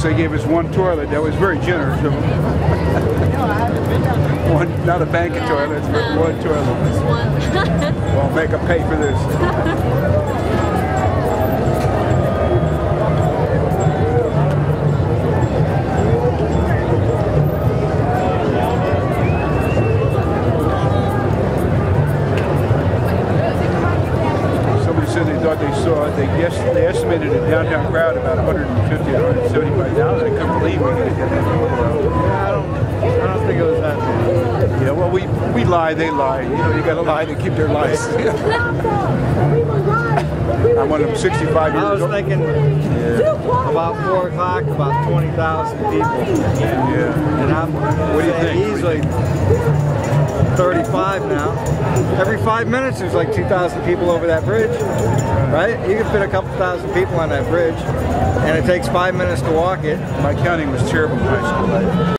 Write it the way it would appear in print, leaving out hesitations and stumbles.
they gave us one toilet. That was very generous of them. One, not a bank of toilets, but one toilet. Just one. Well, make them pay for this. They thought they saw it. They estimated a downtown crowd about 150 to 175,000. I couldn't believe we could get that crowd. Yeah, I don't think it was that bad. Yeah, well, we lie, they lie. You know, you got to lie to keep their license. I'm one of them 65 years old. I was thinking about 4 o'clock, about 20,000 people. Yeah. And I'm What do you think? easily 35 now. Every 5 minutes there's like 2,000 people over that bridge, right? You can fit a couple thousand people on that bridge, and it takes 5 minutes to walk it. My counting was terrible in high school.